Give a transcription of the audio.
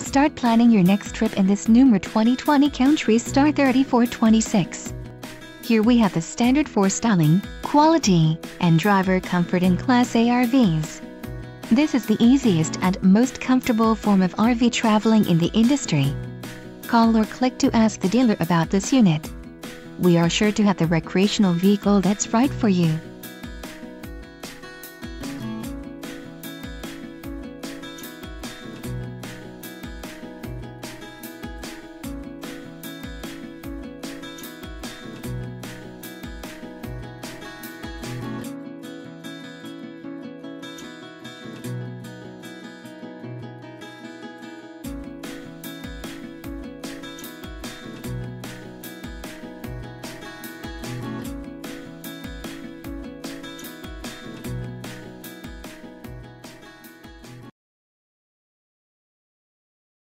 Start planning your next trip in this Newmar 2020 Kountry Star 3426. Here we have the standard for styling, quality, and driver comfort in Class A RVs. This is the easiest and most comfortable form of RV traveling in the industry. Call or click to ask the dealer about this unit. We are sure to have the recreational vehicle that's right for you.